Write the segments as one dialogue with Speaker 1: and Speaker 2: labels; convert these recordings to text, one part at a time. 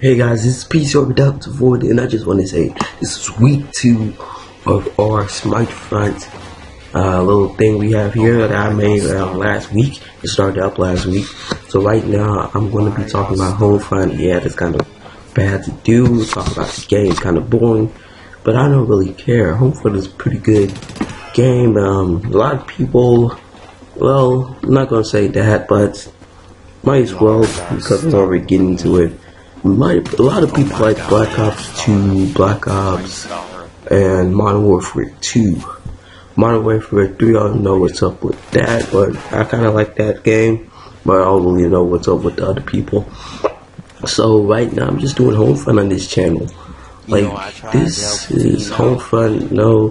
Speaker 1: Hey guys, this is PC Productive Void, and I just want to say this is week 2 of our Smite Front little thing we have here that I made last week. It started up last week. So right now I'm going to be talking about Homefront. Yeah, that's kind of bad to do. Talk about the game, it's kind of boring, but I don't really care. Homefront is a pretty good game. A lot of people, well, I'm not going to say that, but might as well because I'm already getting into it. A lot of people like Black Ops 2, Black Ops, and Modern Warfare 2. Modern Warfare 3, I don't know what's up with that, but I kind of like that game, but I don't really know what's up with the other people. So right now, I'm just doing Homefront on this channel. Like, this is Homefront,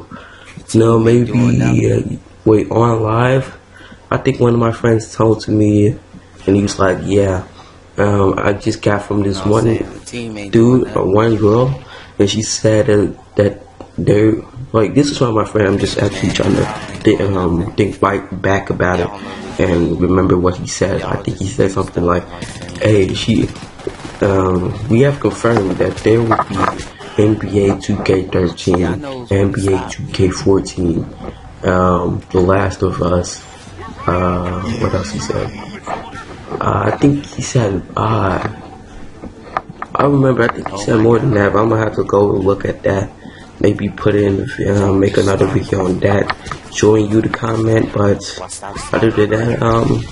Speaker 1: maybe, wait, on live? I think one of my friends told to me, and he was like, yeah. I just got from this one dude or one girl, and she said that they're like, this is one of my friends. I'm just actually trying to think back about it and remember what he said. I think he said something like, hey, we have confirmed that there will be NBA 2K13, NBA 2K14, The Last of Us, what else he said? I think he said, I remember, I think he said more than that, but I'm gonna have to go and look at that. Maybe put in, make another video on that, showing you the comment, but other than that,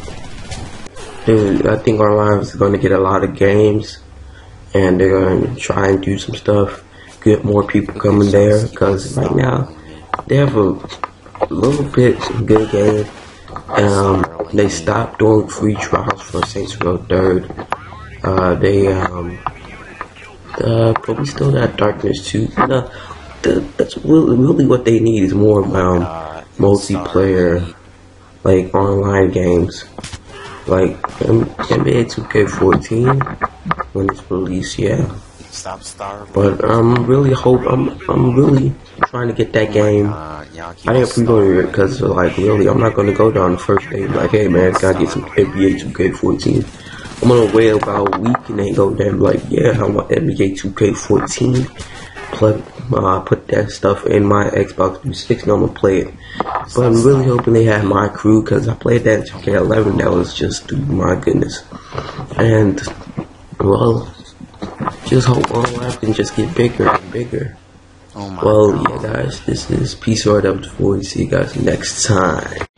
Speaker 1: I think online is gonna get a lot of games, and they're gonna try and do some stuff, get more people coming there, because right now, they have a little bit good game. They stopped doing free trials for Saints Row 3rd. But we still got Darkness 2. That's really what they need is more multiplayer, like online games, like NBA 2K14 when it's released, yeah. But I'm really trying to get that game. I didn't pre-order it because, like, really, I'm not gonna go down the first day like, hey man, gotta get some NBA 2K14. I'm gonna wait about a week and then go there and be like, yeah, I want NBA 2K14. Put that stuff in my Xbox 360 and I'm gonna play it. But I'm really hoping they have My Crew because I played that in 2K11. That was just, my goodness. And, well, just hope all life can just get bigger and bigger. Well, yeah, guys, this is Peace Out of the Void. See you guys next time.